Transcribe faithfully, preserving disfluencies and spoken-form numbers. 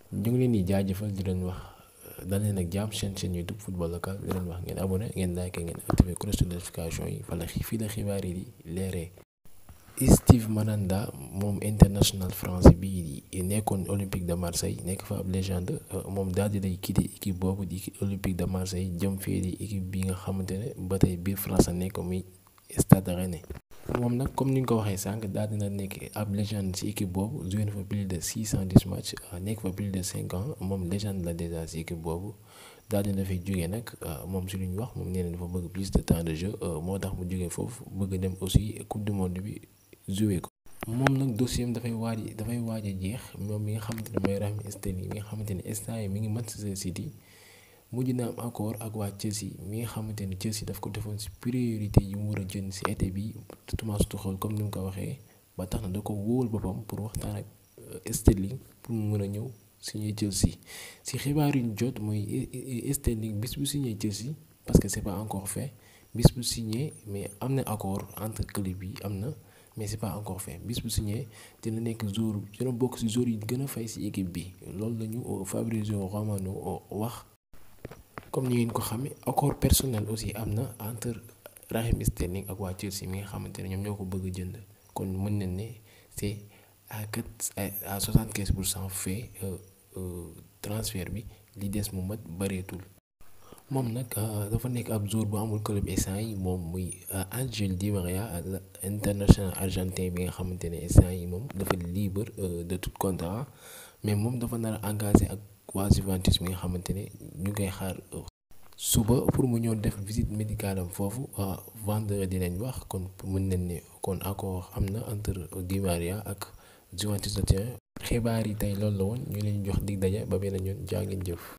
ñu ngi leen di jaajëfal di leen wax dalee nag jàmm chaîne chaîne YouTube football local di leen wax ngeen abonné ngeen like ngeen activé cloche de notification yi fala fii la xibaar yi di leeree. Steve Mandanda moom international français bii di nekkoon Olympique de Marseille nekk fa ab légende moom daal di lay quitté équipe boobu di Olympique de Marseille jëm fii di équipe bi nga xamante ne ba tey biir France nekk muy Stade Rennais. moom nag comme ni nga ko waxee sànq daal dina nekk ab légende ci équipe boobu joué na fa plus de six cent dix matchs nekk fa plus de cinq ans moom légende la déjà ci équipe boobu daal dina fay jógee nag moom si lu ñu wax moom nee na dafa bëgg plus de temps de jeu moo tax mu jógee foofu bëgg dem aussi coupe du monde bi joué ko. moom nag dossier am dafay waaj dafay waaj a jeex moom mi nga xamante ne mooy Raheem Sterling mi nga xamante ne instant yi mi ngi Manchester City. mujj na am accord ak waa Chelsea mi nga xamante ni Chelsea daf ko defoon ci priorité yi mu war a jënd ci été bi Thomas Tuchel comme ni mu ko waxee ba tax na da ko wóol boppam pour waxtaan ak Sterling pour mu mën a ñëw signé Chelsea ci xibaar yu ñu jot mooy Sterling bis bu signé Chelsea parce que c'est pas encore fait bis bu signé mais am na accord entre club yi am na mais c'est pas encore fait bis bu signé dina nekk jour dina bokk ci jour yi gën a fay ci équipe bi loolu lañu Fabrizio Romano wax. comme ni ngeen ko xamee accord personnel aussi am na entre Raheem Sterling ak waa Chelsea mi nga xamante ne ñoom ñoo ko bëgg jënd kon mën nañ ne c'est à quatre à soixante-quinze pour cent fait transfert bi li des mu mat bareetul. moom nag dafa nekk ab joueur bu amul club instant yi moom muy Angel Di Maria international argentin bi nga xamante ne instant yi moom dafa libre de tout contrat mais moom dafa nar a engagé ak. waa Juventus mi nga xamante ne ñu ngay xaar suba pour mu ñëw def visite médicale am foofu vendredi dinañ wax kon mën nañ ne kon accord am na entre Di Maria ak Juventus de Turin xibaar yi tey loolu la woon ñu leen jox dig daje ba beneen yoon jaa ngeen jëf.